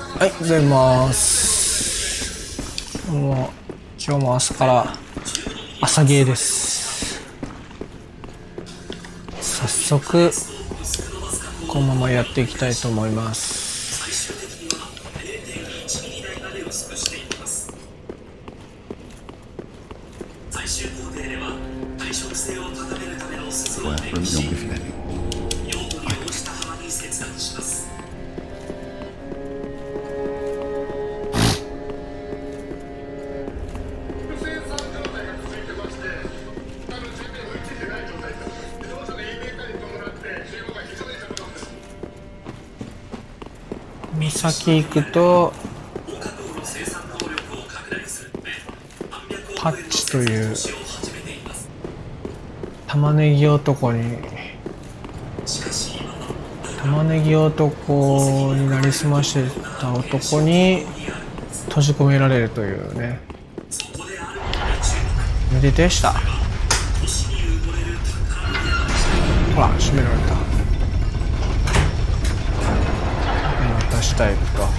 はい、ございます。もう今日も朝から朝ゲーです。早速このままやっていきたいと思います。岬行くとパッチという玉ねぎ男になりすましてた男に閉じ込められるというね。めでてした。ほら閉められた。私タイプと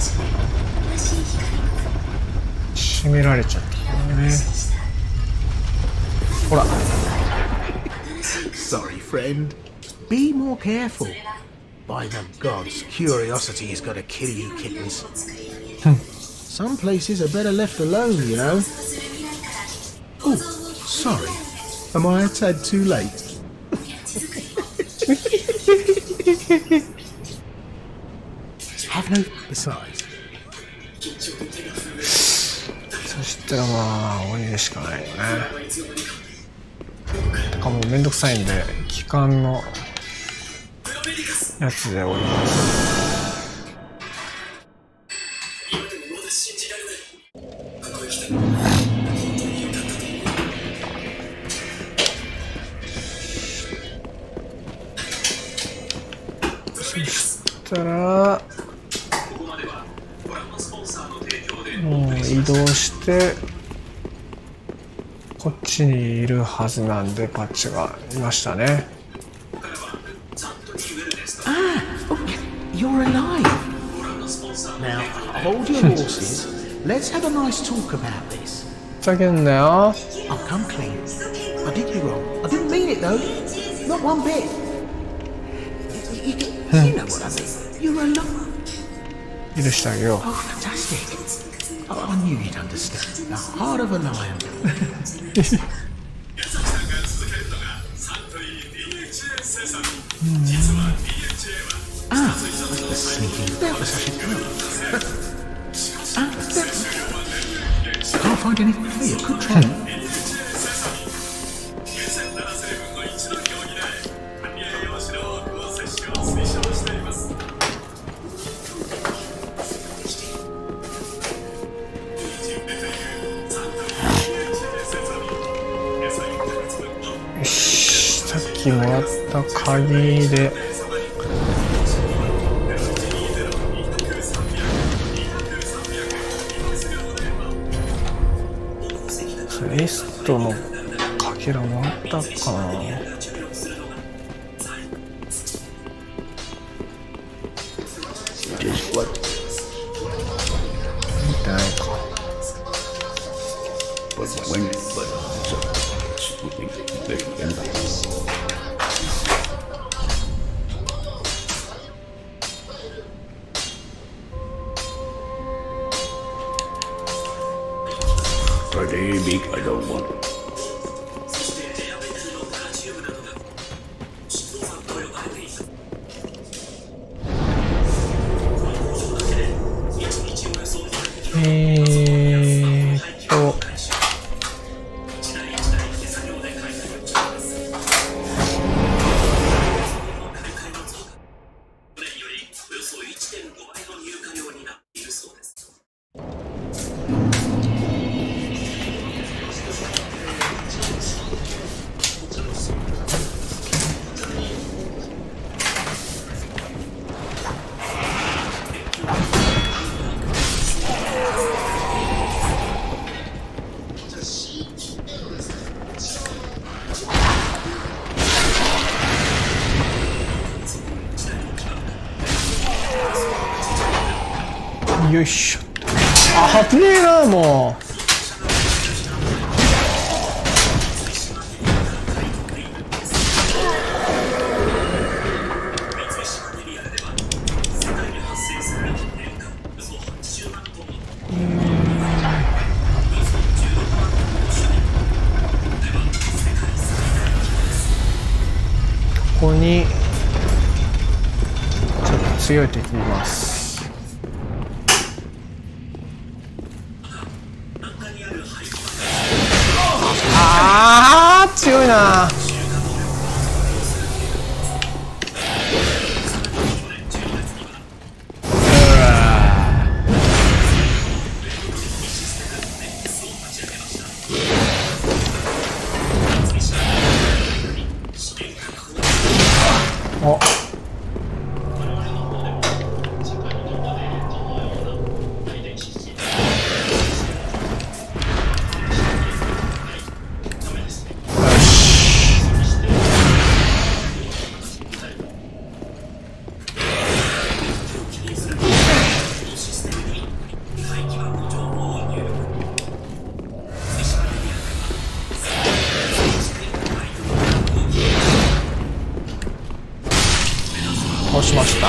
閉められちゃったね。ほら。 Sorry, friend. Be more careful. By the gods, curiosity is gonna kill you kittens. Some places are better left alone, you know. Oh, sorry. Am I a tad too late? Have no besides. そしたらまあ鬼でしかないよね。とかもうめんどくさいんで機関のやつでおります。そしたらもう移動してこっちにいるはずなんでパッチがいましたね。 You're alive. Now, hold your horses. Let's have a nice talk about this. ふざけんなよ。 I'll come clean. I did you wrong. I didn't mean it though. Not one bit. You know what I mean. You're alive. 許してあげよう。 Oh, fantastic. Oh, I knew you'd understand. The heart of a lion. The sneaking belt was such a good. Can't find anything for you. Could try. よし、さっきもらった鍵でエストのかけらもらったかな。見てないか。 Big, I don't want it. よよいしょ。あ、危ねえな、もう。ここにちょっと強い敵います。あー強いな。お、倒しました。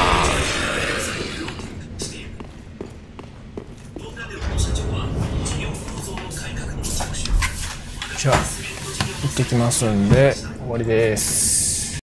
じゃあ行ってきますんで終わりです。